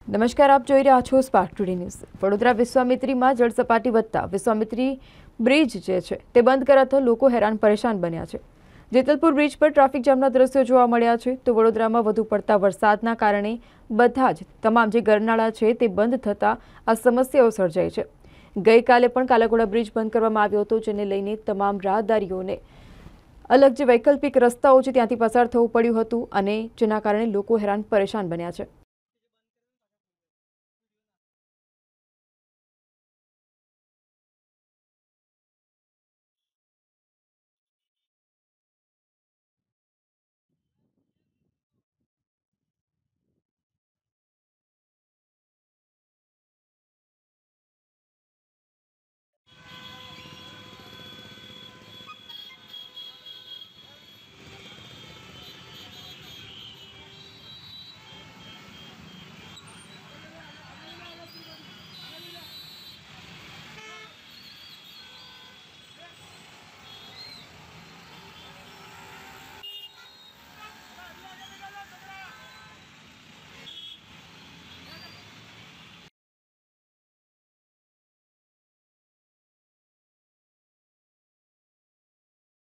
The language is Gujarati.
નમસ્કાર, આપ જોઈ રહ્યા છો સ્પાર્ક ટુડે ન્યૂઝ। વડોદરા વિશ્વામિત્રીમાં જળસપાટી વધતા વિશ્વામિત્રી બ્રિજ જે છે તે બંધ કરાતા લોકો હેરાન પરેશાન બન્યા છે। જેતલપુર બ્રિજ પર ટ્રાફિક જામના દ્રશ્યો જોવા મળ્યા છે। તો વડોદરામાં વધુ પડતા વરસાદના કારણે બધા જ તમામ જે ગરનાળા છે તે બંધ થતા આ સમસ્યાઓ સર્જાઈ છે। ગઈકાલે પણ કાલાઘોડા બ્રિજ બંધ કરવામાં આવ્યો હતો, જેને લઈને તમામ રાહદારીઓને અલગ જે વૈકલ્પિક રસ્તાઓ છે ત્યાંથી પસાર થવું પડ્યું હતું અને જેના કારણે લોકો હેરાન પરેશાન બન્યા છે।